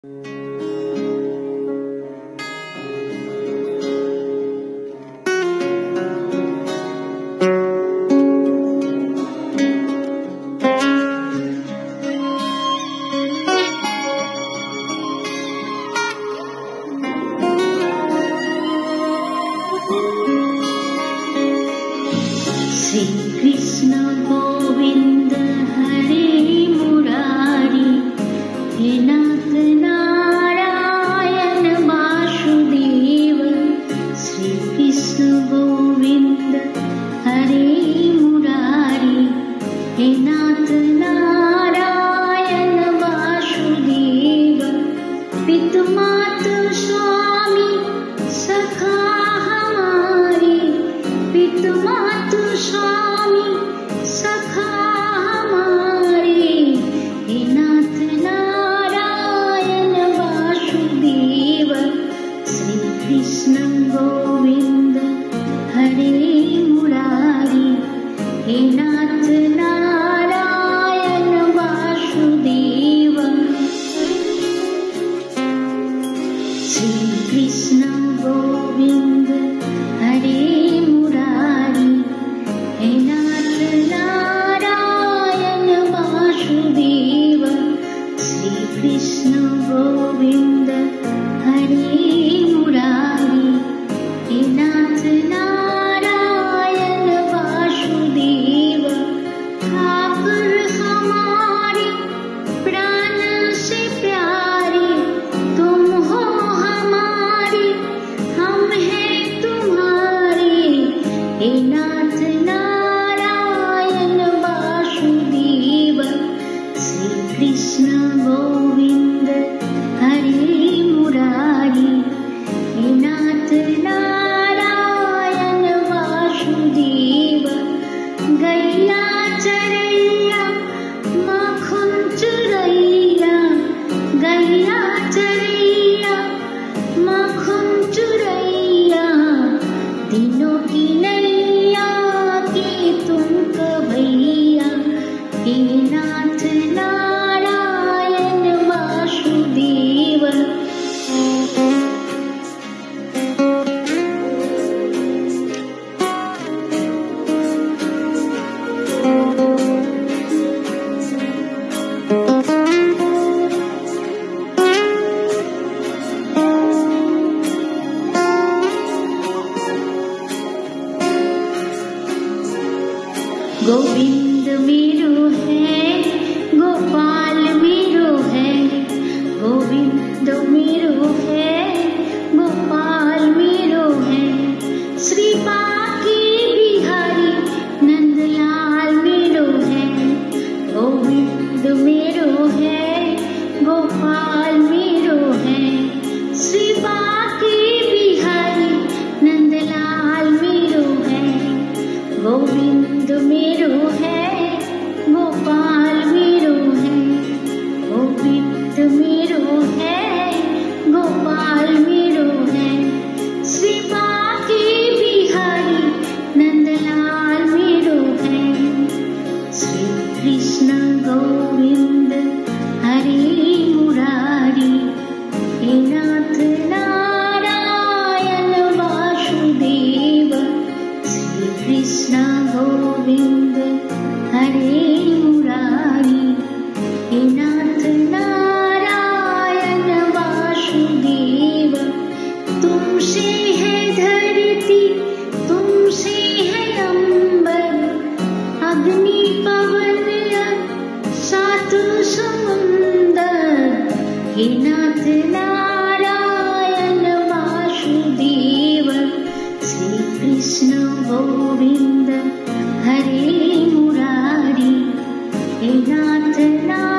श्री कृष्ण गोविंद हरे मुरारी, हे नाथ नारायण वासुदेव। श्री कृष्ण गोविंद हरे मुरारी, हे नाथ नारायण वासुदेव। पितु मातु स्वामी सखा हमारे, पितु मातु स्वामी सखा हमारे, हे नाथ नारायण वासुदेव। श्री कृष्ण गोविंद हरे मुरारी, हे नाथ नारायण वासुदेव। श्री कृष्ण गोविंद हरे मुरारी, हे नाथ नारायण वासुदेव। श्री कृष्ण गोविंद हरे मुरारी, हे नाथ नारायण वासुदेव। ठाकुर हमारे प्राण से प्यारे, तुम हो हमारे, हम हैं तुम्हारे, हे नाथ नारायण वासुदेव। श्री कृष्ण गोविंद हरे मुरारी, हे नाथ नारायण वासुदेव। गैया चरैया माखन चुरैया, गैया चरैया माखन चुरैया, दिनों की नैया की तुम कन्हैया, हे नाथ नारायण वासुदेव। गोविंद मेरो है, गोपाल मेरो है, गोविंद मेरो है, गोपाल मेरो है। श्री बांके बिहारी नंदलाल मेरो है, गोविंद मेरो है, गोपाल मेरो है। श्री बांके बिहारी नंदलाल मेरो है, गोविंद मेरो है, गोपाल मेरो है, गोविंद मेरो है, गोपाल मेरो है। श्री बांके बिहारी नंदलाल मेरो है। श्री कृष्ण गोविंद हरे मुरारी, हे नाथ नारायण वासुदेव। श्री कृष्ण गोविंद हरे मुरारी, हे नाथ नारायण वासुदेव। तुमसे है धरती, तुमसे है अंबर, अग्नि पवन सात समुंदर, हे नाथ नारायण वासुदेव। श्री कृष्ण गोविंद हरे मुरारी, हे नाथ नारायण